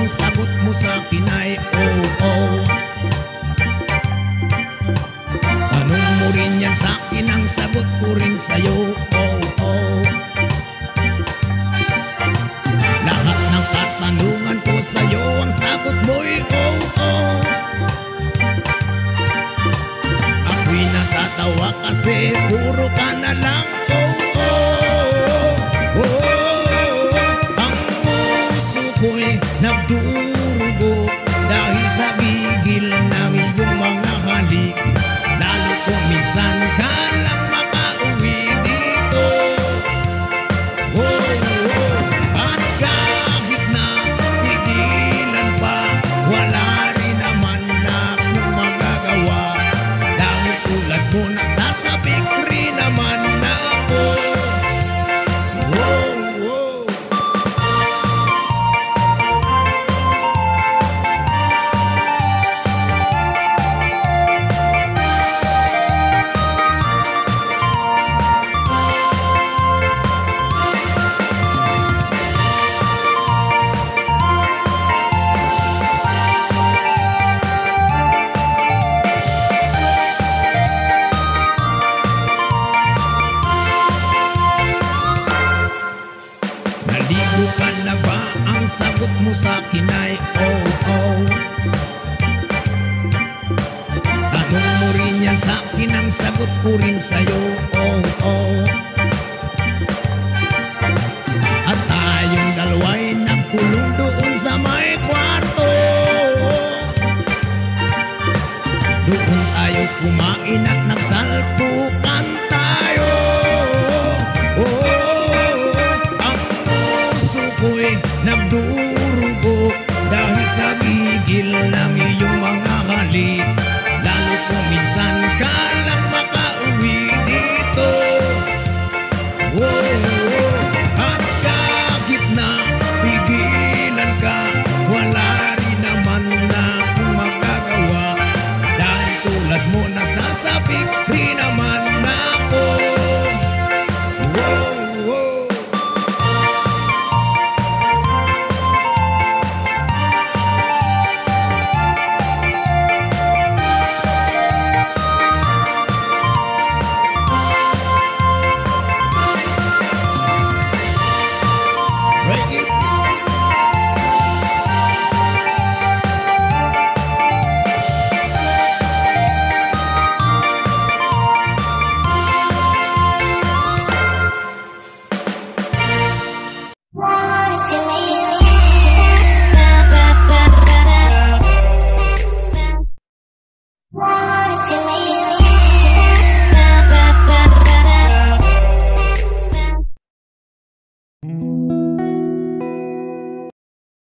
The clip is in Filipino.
Ang sagot mo sa akin ay oh. Tanong mo rin yan sa akin, ang sagot ko rin sa'yo oh. Lahat ng katanungan ko sa'yo, ang sagot mo'y oh. Ako'y natatawa kasi puro ka na lang oh. Ang puso ko'y nagdurugo dahil sa gigil ng iyong mga halik. Lalo kung minsan ka lang makauwi dito at kahit na pigilan pa, wala rin naman akong magagawa. Dahil tulad mo, nasasabik rin naman ako. Naligo ka na ba? Ang sagot mo sa akin ay oh. Tanong mo rin yan sa akin, ang sagot ko rin sa'yo oh. At tayong dalawa'y nagkulong doon sa may kwarto. Doon tayo kumain at nagsalpukan tayo ako'y nagdurugo dahil sa gigil ng iyong mga halik. Lalo kung minsan ka